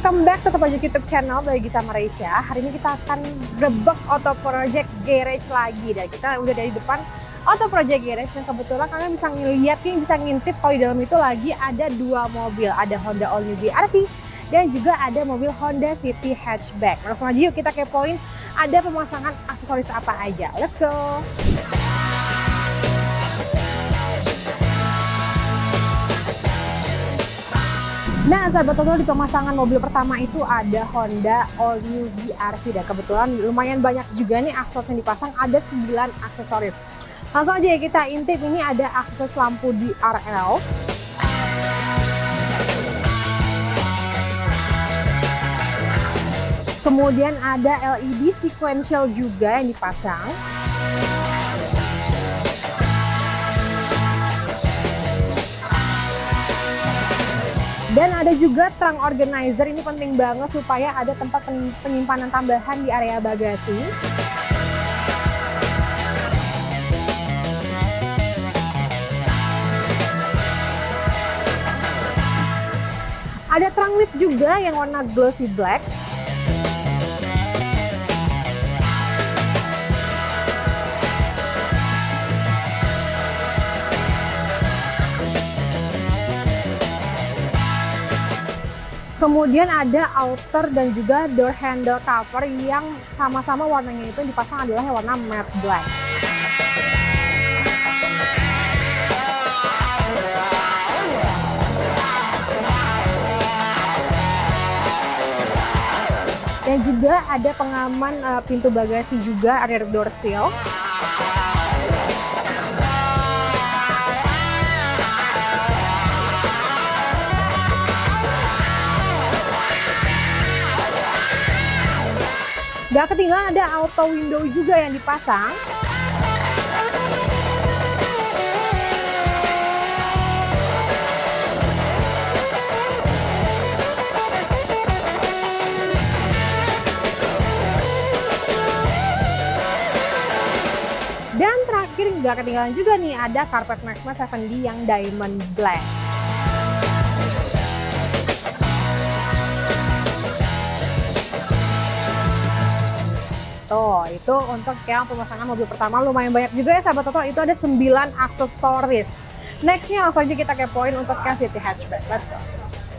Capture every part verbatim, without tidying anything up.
Welcome back to Project YouTube channel bagi sama Reisha. Hari ini kita akan grebek Auto Project Garage lagi, dan kita udah dari depan Auto Project Garage, dan kebetulan kalian bisa ngeliat nih, bisa ngintip kalau di dalam itu lagi ada dua mobil, ada Honda All New B R V dan juga ada mobil Honda City Hatchback. Langsung aja yuk kita kepoin ada pemasangan aksesoris apa aja. Let's go. Nah, sahabat Toto, di pemasangan mobil pertama itu ada Honda All New B R V, dan kebetulan lumayan banyak juga nih aksesoris yang dipasang, ada sembilan aksesoris. Langsung aja ya kita intip. Ini ada aksesoris lampu D R L, kemudian ada L E D sequential juga yang dipasang. Dan ada juga trunk organizer, ini penting banget supaya ada tempat penyimpanan tambahan di area bagasi. Ada trunk lid juga yang warna glossy black. Kemudian ada outer dan juga door handle cover yang sama-sama warnanya itu dipasang adalah yang warna matte black. Dan juga ada pengaman uh, pintu bagasi juga, rear door seal. Gak ketinggalan ada auto window juga yang dipasang. Dan terakhir gak ketinggalan juga nih ada karpet Maxima tujuh D yang diamond black. Tuh, itu untuk yang pemasangan mobil pertama lumayan banyak juga ya sahabat Toto, itu ada sembilan aksesoris. Nextnya langsung aja kita kepoin untuk yang City Hatchback. Let's go.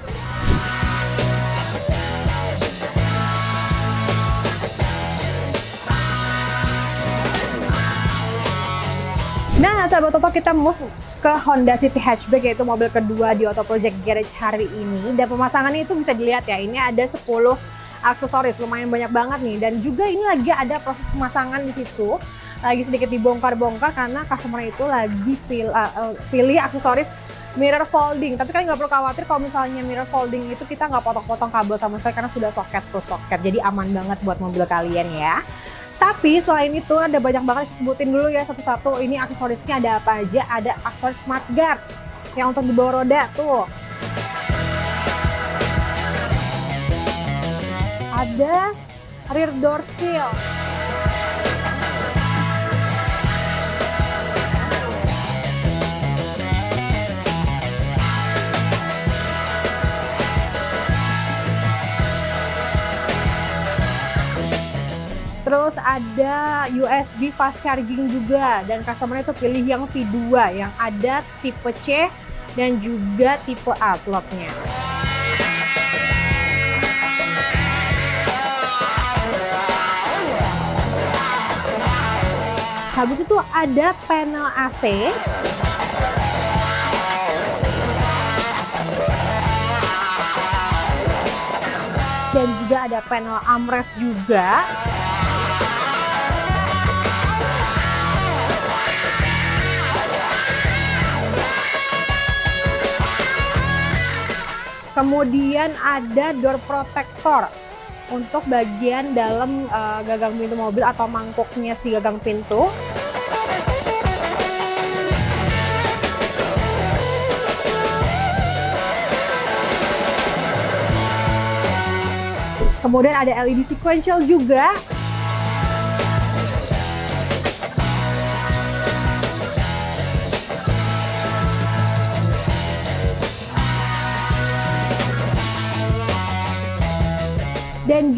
Nah sahabat Toto, kita move ke Honda City Hatchback, yaitu mobil kedua di Auto Project Garage hari ini. Dan pemasangannya itu bisa dilihat ya, ini ada sepuluh aksesoris, lumayan banyak banget nih. Dan juga ini lagi ada proses pemasangan di situ, lagi sedikit dibongkar-bongkar karena customer itu lagi pilih, uh, pilih aksesoris mirror folding. Tapi kalian nggak perlu khawatir kalau misalnya mirror folding itu kita nggak potong-potong kabel sama sekali karena sudah soket to soket, jadi aman banget buat mobil kalian ya. Tapi selain itu ada banyak banget, saya sebutin dulu ya satu-satu. Ini aksesorisnya ada apa aja? Ada aksesoris mudguard yang untuk di bawah roda tuh. Ada rear door seal. Terus ada U S B fast charging juga, dan customer itu pilih yang V dua yang ada tipe C dan juga tipe A slotnya. Habis itu ada panel A C. Dan juga ada panel armrest juga. Kemudian ada door protector untuk bagian dalam uh, gagang pintu mobil atau mangkoknya si gagang pintu. Kemudian ada L E D sequential juga.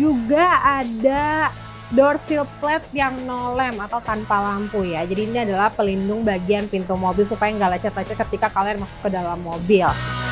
juga ada door sill plate yang no lamp atau tanpa lampu ya. Jadi ini adalah pelindung bagian pintu mobil supaya nggak lecet-lecet ketika kalian masuk ke dalam mobil.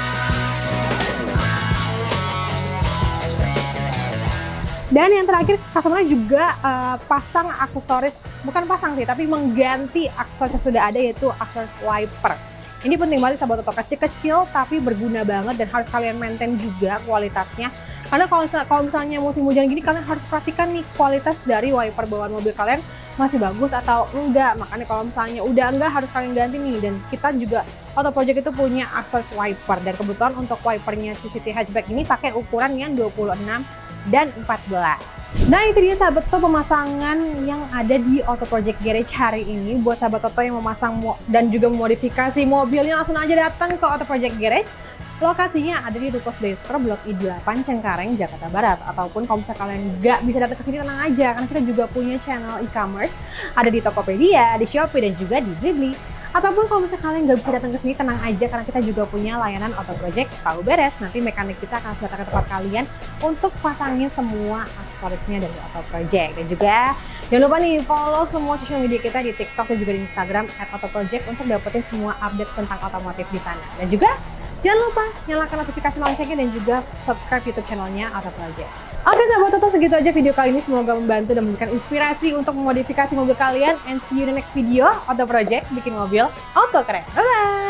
Dan yang terakhir, customer juga uh, pasang aksesoris, bukan pasang sih, tapi mengganti aksesoris yang sudah ada, yaitu aksesoris wiper. Ini penting banget sahabat oto, kecil-kecil tapi berguna banget dan harus kalian maintain juga kualitasnya. Karena kalau misalnya, kalau misalnya musim hujan gini, kalian harus perhatikan nih kualitas dari wiper bawaan mobil kalian masih bagus atau enggak. Makanya kalau misalnya udah enggak, harus kalian ganti nih. Dan kita juga Auto Project itu punya aksesoris wiper, dan kebetulan untuk wipernya C C T hatchback ini pakai ukuran yang dua puluh enam dan empat belas. Nah itu dia sahabat Toto pemasangan yang ada di Auto Project Garage hari ini. Buat sahabat Toto yang memasang dan juga memodifikasi mobilnya, langsung aja datang ke Auto Project Garage. Lokasinya ada di Ruko Sedaystore Blok I delapan Cengkareng, Jakarta Barat. Ataupun kalau misalnya kalian nggak bisa datang ke sini, tenang aja, karena kita juga punya channel e-commerce, ada di Tokopedia, di Shopee, dan juga di Blibli. Ataupun kalau misalnya kalian nggak bisa datang ke sini, tenang aja, karena kita juga punya layanan Auto Project tahu beres. Nanti mekanik kita akan datang ke tempat kalian untuk pasangin semua aksesorisnya dari Auto Project. Dan juga jangan lupa nih follow semua sosial media kita di TikTok dan juga di Instagram at Auto Project untuk dapetin semua update tentang otomotif di sana. Dan juga jangan lupa nyalakan notifikasi loncengnya dan juga subscribe YouTube channelnya Auto Project. Oke sahabat Toto, segitu aja video kali ini. Semoga membantu dan memberikan inspirasi untuk memodifikasi mobil kalian. And see you in the next video. Auto Project, bikin mobil auto keren. Bye-bye!